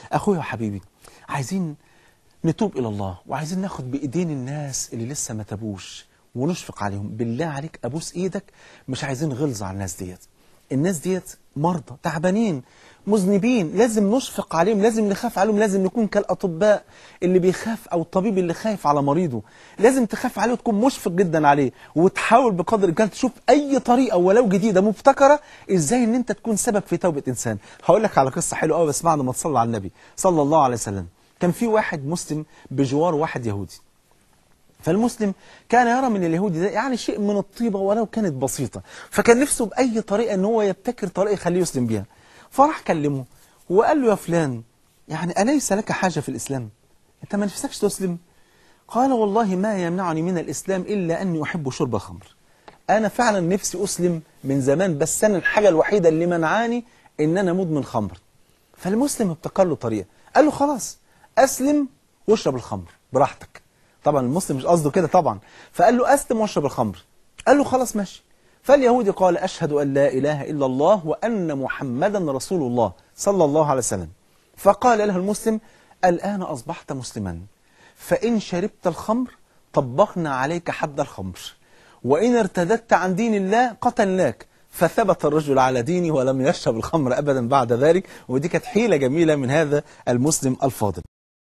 أخويا وحبيبي، عايزين نتوب إلى الله، وعايزين ناخد بإيدين الناس اللي لسه ما تابوش ونشفق عليهم. بالله عليك أبوس إيدك، مش عايزين غلظة على الناس ديت. الناس ديت مرضى تعبانين مذنبين، لازم نشفق عليهم، لازم نخاف عليهم، لازم نكون كالأطباء اللي بيخاف، أو الطبيب اللي خايف على مريضه. لازم تخاف عليه وتكون مشفق جدا عليه، وتحاول بقدر الإمكان تشوف أي طريقة ولو جديدة مبتكرة إزاي إن أنت تكون سبب في توبة إنسان. هقول لك على قصة حلوة قوي، بس بعد ما تصلي على النبي صلى الله عليه وسلم. كان في واحد مسلم بجوار واحد يهودي، فالمسلم كان يرى من اليهودي ده يعني شيء من الطيبة ولو كانت بسيطة، فكان نفسه بأي طريقة ان هو يبتكر طريقة يخليه يسلم بيها. فراح كلمه وقال له: يا فلان، يعني أليس لك حاجة في الإسلام؟ أنت ما نفسكش تسلم؟ قال: والله ما يمنعني من الإسلام إلا أني أحب شرب الخمر. أنا فعلا نفسي أسلم من زمان، بس أنا الحاجة الوحيدة اللي منعاني إن أنا مدمن خمر. فالمسلم ابتكر له طريقة، قال له: خلاص أسلم واشرب الخمر براحتك. طبعا المسلم مش قصده كده طبعا، فقال له: أسلم واشرب الخمر. قال له: خلاص ماشي. فاليهودي قال: أشهد أن لا إله إلا الله وأن محمدا رسول الله صلى الله عليه وسلم. فقال له المسلم: الآن أصبحت مسلما، فإن شربت الخمر طبقنا عليك حد الخمر، وإن ارتدت عن دين الله قتلناك. فثبت الرجل على دينه ولم يشرب الخمر أبدا بعد ذلك. ودي كانت حيلة جميلة من هذا المسلم الفاضل.